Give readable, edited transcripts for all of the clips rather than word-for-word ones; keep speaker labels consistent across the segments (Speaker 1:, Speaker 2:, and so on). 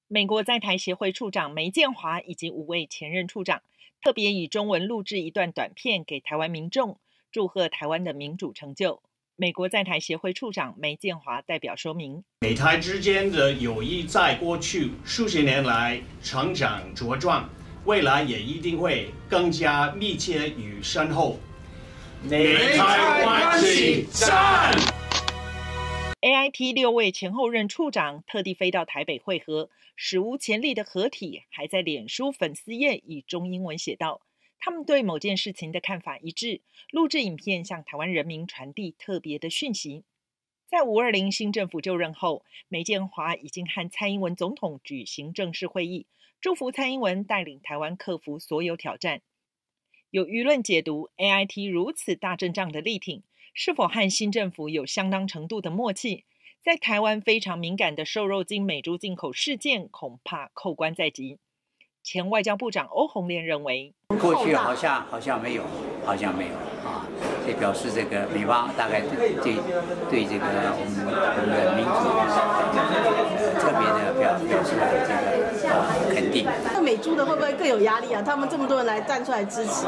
Speaker 1: 美国在台协会处长梅建华以及5位前任处长，特别以中文录制一段短片给台湾民众，祝贺台湾的民主成就。美国在台协会处长梅建华代表说明，
Speaker 2: 美台之间的友谊在过去数十年来成长茁壮，未来也一定会更加密切与深厚。美台关系赞
Speaker 1: ！AIT 6位前后任处长特地飞到台北会合，史无前例的合体，还在脸书粉丝页以中英文写道，他们对某件事情的看法一致，录制影片向台湾人民传递特别的讯息。在520新政府就任后，梅建华已经和蔡英文总统举行正式会议，祝福蔡英文带领台湾克服所有挑战。有舆论解读 AIT 如此大阵仗的力挺，是否和新政府有相当程度的默契？在台湾非常敏感的瘦肉精美猪进口事件，恐怕扣关在即。前外交部长欧鸿莲认为，
Speaker 3: 过去好像没有啊，这表示这个美方大概对这个我们的民主特别的表示这个肯定。
Speaker 4: 那美猪的会不会更有压力啊？他们这么多人来站出来支持。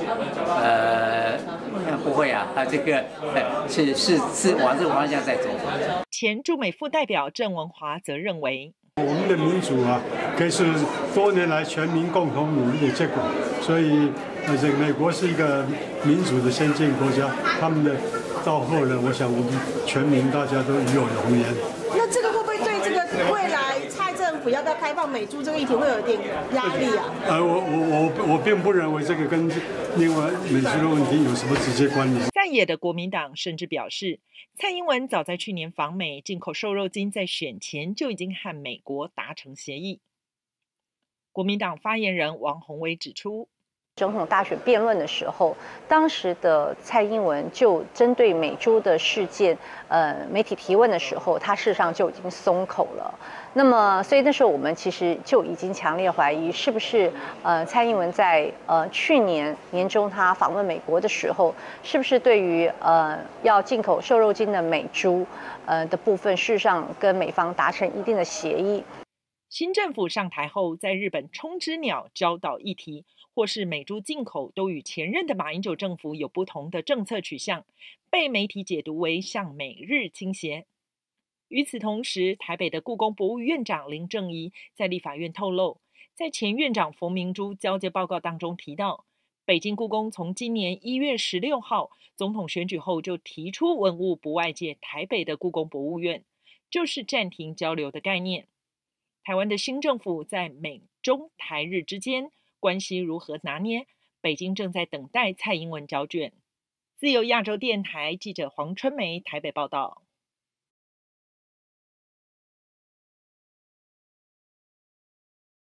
Speaker 3: 不会啊，这个是往这个方向在走。
Speaker 1: 前驻美副代表郑文华则认为，
Speaker 5: 我们的民主啊，可以是多年来全民共同努力的结果。所以，这个美国是一个民主的先进国家，他们的到后呢，我想我们全民大家都与有荣焉。
Speaker 4: 那这个会不会对这个未来蔡政府要不要开放美猪这个议题会有点压力啊？
Speaker 5: 我并不认为这个跟另外美猪的问题有什么直接关联。
Speaker 1: 在野的国民党甚至表示，蔡英文早在去年访美进口瘦肉精，在选前就已经和美国达成协议。国民党发言人王宏威指出，
Speaker 6: 总统大选辩论的时候，当时的蔡英文就针对美猪的事件，媒体提问的时候，他事实上就已经松口了。那么，所以那时候我们其实就已经强烈怀疑，是不是蔡英文在去年年中他访问美国的时候，是不是对于要进口瘦肉精的美猪的部分，事实上跟美方达成一定的协议。
Speaker 1: 新政府上台后，在日本冲之鸟礁岛议题，或是美猪进口，都与前任的马英九政府有不同的政策取向，被媒体解读为向美日倾斜。与此同时，台北的故宫博物院长林正仪在立法院透露，在前院长冯明珠交接报告当中提到，北京故宫从今年1月16号总统选举后就提出文物不外借台北的故宫博物院，就是暂停交流的概念。台湾的新政府在美中台日之间关系如何拿捏？北京正在等待蔡英文交卷。自由亚洲电台记者黄春梅台北报道。